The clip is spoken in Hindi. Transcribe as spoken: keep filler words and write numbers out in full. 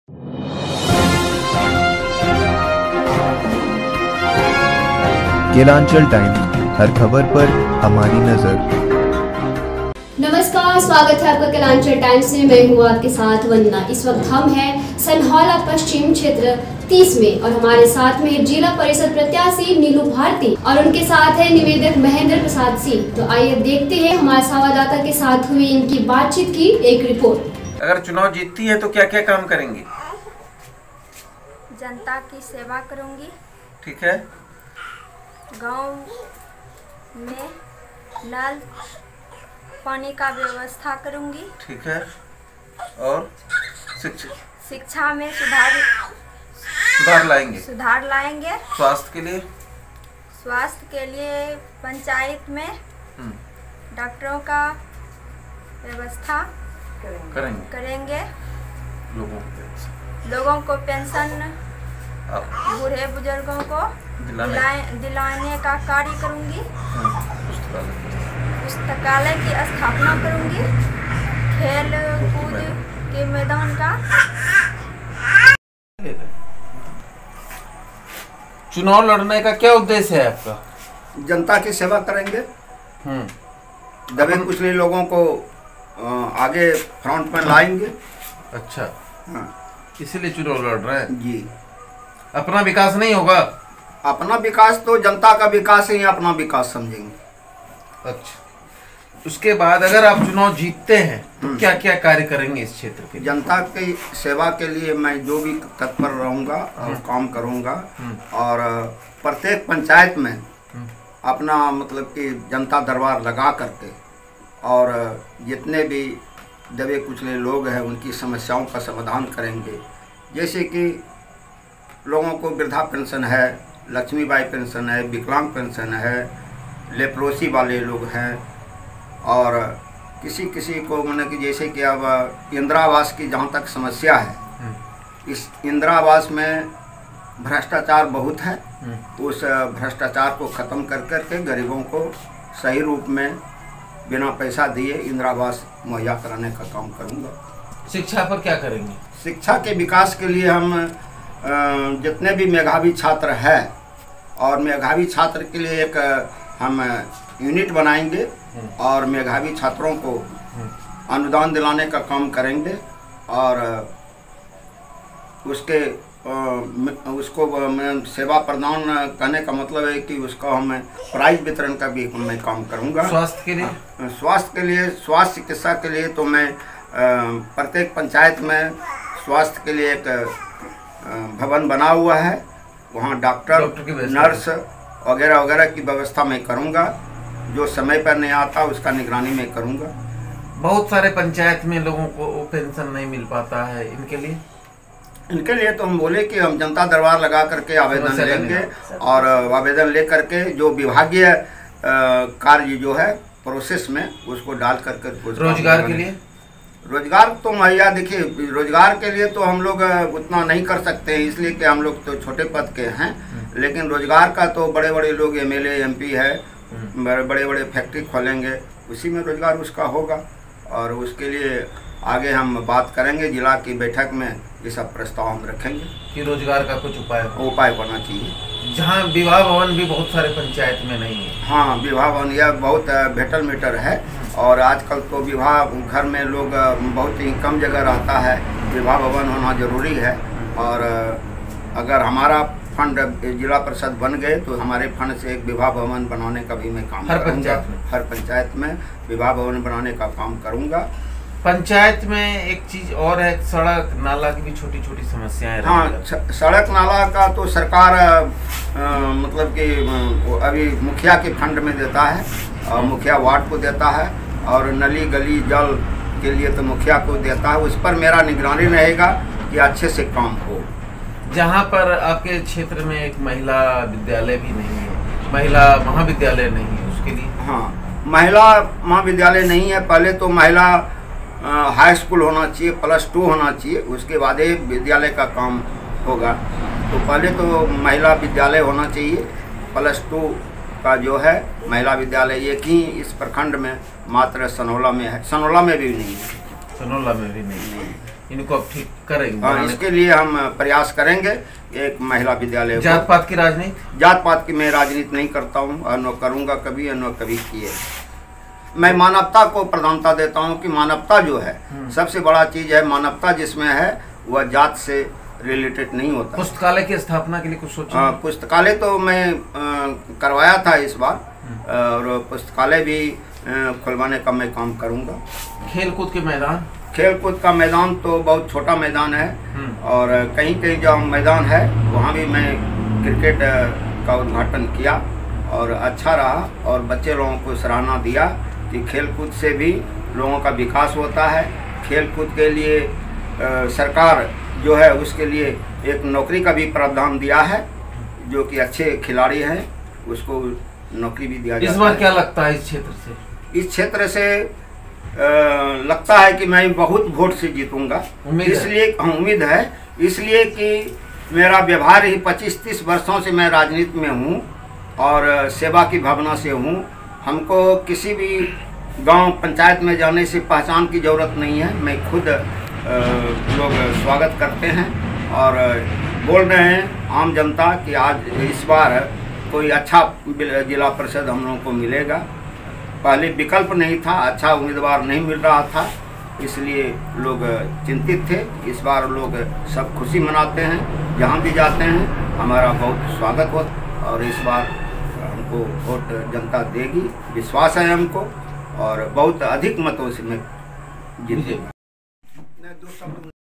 केलांचल टाइम्स, हर खबर पर हमारी नजर। नमस्कार, स्वागत है आपका केलांचल टाइम्स में। मैं हूँ आपके साथ वंदना। इस वक्त हम हैं सनहौला पश्चिम क्षेत्र तीस में और हमारे साथ में जिला परिषद प्रत्याशी नीलू भारती और उनके साथ है निवेदक महेंद्र प्रसाद सिंह। तो आइए देखते हैं हमारे संवाददाता के साथ हुई इनकी बातचीत की एक रिपोर्ट। अगर चुनाव जीतती है तो क्या क्या काम करेंगी? जनता की सेवा करूंगी। ठीक है। गांव में नल पानी का व्यवस्था करूंगी। ठीक है। और शिक्षा शिक्षा में सुधार सुधार लाएंगे सुधार लाएंगे। स्वास्थ्य के लिए स्वास्थ्य के लिए पंचायत में डॉक्टरों का व्यवस्था करेंगे करेंगे लोगों को लोगों को पेंशन बूढ़े बुजुर्गों को दिलाने दिलाने का कार्य करूंगी। पुस्तकालय की स्थापना करूंगी। खेल कूद के मैदान का। चुनाव लड़ने का क्या उद्देश्य है आपका? जनता की सेवा करेंगे। दबे कुचले लोगों को आगे फ्रंट में लाएंगे। अच्छा, हाँ, इसीलिए चुनाव लड़ रहे हैं जी। अपना विकास नहीं होगा? अपना विकास तो जनता का विकास ही अपना विकास समझेंगे। अच्छा, उसके बाद अगर आप चुनाव जीतते हैं तो क्या क्या कार्य करेंगे इस क्षेत्र के? जनता की सेवा के लिए मैं जो भी तत्पर रहूंगा और काम करूंगा और प्रत्येक पंचायत में अपना मतलब कि जनता दरबार लगा करके और जितने भी दबे कुचले लोग हैं उनकी समस्याओं का समाधान करेंगे। जैसे कि लोगों को वृद्धा पेंशन है, लक्ष्मीबाई पेंशन है, विकलांग पेंशन है, लेप्रोसी वाले लोग हैं और किसी किसी को मैंने कि जैसे कि अब इंदिरा आवास की जहाँ तक समस्या है, इस इंदिरा आवास में भ्रष्टाचार बहुत है। उस भ्रष्टाचार को ख़त्म कर कर के गरीबों को सही रूप में बिना पैसा दिए इंदिरा आवास मुहैया कराने का काम करूँगा। शिक्षा पर क्या करेंगे? शिक्षा के विकास के लिए हम जितने भी मेधावी छात्र हैं और मेधावी छात्र के लिए एक हम यूनिट बनाएंगे और मेधावी छात्रों को अनुदान दिलाने का काम करेंगे और उसके उसको सेवा प्रदान करने का मतलब है कि उसका हम प्राइज वितरण का भी मैं काम करूंगा। स्वास्थ्य के लिए स्वास्थ्य के लिए स्वास्थ्य चिकित्सा के लिए तो मैं प्रत्येक पंचायत में स्वास्थ्य के लिए एक भवन बना हुआ है, वहाँ डॉक्टर, नर्स वगैरह वगैरह की व्यवस्था मैं करूँगा। जो समय पर नहीं आता उसका निगरानी मैं करूँगा। बहुत सारे पंचायत में लोगों को पेंशन नहीं मिल पाता है, इनके लिए इनके लिए तो हम बोले कि हम जनता दरबार लगा करके आवेदन लेंगे और आवेदन ले करके जो विभागीय कार्य जो है प्रोसेस में उसको डाल करके रोजगार के लिए रोजगार तो मुहैया देखिए, रोजगार के लिए तो हम लोग उतना नहीं कर सकते हैं इसलिए कि हम लोग तो छोटे पद के हैं, लेकिन रोजगार का तो बड़े बड़े लोग M L A M P है, बड़े बड़े फैक्ट्री खोलेंगे, उसी में रोजगार उसका होगा और उसके लिए आगे हम बात करेंगे। जिला की बैठक में ये सब प्रस्ताव हम रखेंगे कि रोजगार का कुछ उपाय उपाय करना चाहिए। जहाँ विवाह भवन भी बहुत सारे पंचायत में नहीं है। हाँ, विवाह भवन यह बहुत भेटल मीटर है और आजकल तो विवाह घर में लोग बहुत ही कम जगह रहता है, विवाह भवन होना जरूरी है और अगर हमारा फंड जिला परिषद बन गए तो हमारे फंड से एक विवाह भवन बनाने का भी मैं काम हर करूँगा। पंचायत में हर पंचायत में विवाह भवन बनाने का काम करूँगा। पंचायत में एक चीज और है, सड़क नाला की भी छोटी छोटी समस्याएं। हाँ, सड़क नाला का तो सरकार आ, मतलब कि अभी मुखिया के फंड में देता है और मुखिया वार्ड को देता है और नली गली जल के लिए तो मुखिया को देता है। उस पर मेरा निगरानी रहेगा कि अच्छे से काम हो। जहाँ पर आपके क्षेत्र में एक महिला विद्यालय भी नहीं है, महिला महाविद्यालय नहीं है, उसके लिए हाँ, महिला महाविद्यालय नहीं है। पहले तो महिला हाई स्कूल होना चाहिए, प्लस टू होना चाहिए, उसके बाद ही विद्यालय का काम होगा। तो पहले तो महिला विद्यालय होना चाहिए, प्लस टू का जो है महिला विद्यालय एक ही इस प्रखंड में मात्र सनहौला में है, सनहौला में भी नहीं है। सनहौला में भी नहीं है। इनको अब ठीक करेंगे। हाँ, इसके लिए हम प्रयास करेंगे। एक महिला विद्यालय, जात पात की राजनीति जात पात की मैं राजनीति नहीं करता हूँ और न करूँगा कभी, न कभी किए। मैं मानवता को प्रधानता देता हूँ कि मानवता जो है सबसे बड़ा चीज़ है। मानवता जिसमें है वह जात से रिलेटेड नहीं होता। पुस्तकालय की स्थापना के लिए कुछ सोचा? पुस्तकालय तो मैं आ, करवाया था इस बार, और पुस्तकालय भी खुलवाने का मैं काम करूँगा। खेल कूद के मैदान? खेल कूद का मैदान तो बहुत छोटा मैदान है, और कहीं कहीं जो मैदान है वहाँ भी मैं क्रिकेट का उद्घाटन किया और अच्छा रहा, और बच्चे लोगों को सराहना दिया कि खेल कूद से भी लोगों का विकास होता है। खेल कूद के लिए आ, सरकार जो है उसके लिए एक नौकरी का भी प्रावधान दिया है। जो कि अच्छे खिलाड़ी हैं उसको नौकरी भी दिया जाता है। इस बार क्या लगता है इस क्षेत्र से? इस क्षेत्र से आ, लगता है कि मैं बहुत वोट से जीतूंगा। इसलिए हाँ, उम्मीद है, इसलिए कि मेरा व्यवहार ही पच्चीस तीस वर्षों से मैं राजनीति में हूँ और सेवा की भावना से हूँ। हमको किसी भी गांव पंचायत में जाने से पहचान की ज़रूरत नहीं है। मैं खुद आ, लोग स्वागत करते हैं और बोल रहे हैं आम जनता कि आज इस बार कोई अच्छा जिला परिषद हम लोगों को मिलेगा। पहले विकल्प नहीं था, अच्छा उम्मीदवार नहीं मिल रहा था, इसलिए लोग चिंतित थे। इस बार लोग सब खुशी मनाते हैं, जहाँ भी जाते हैं हमारा बहुत स्वागत हो, और इस बार हमको वोट जनता देगी, विश्वास है हमको, और बहुत अधिक मतों से मैं जीतेगा।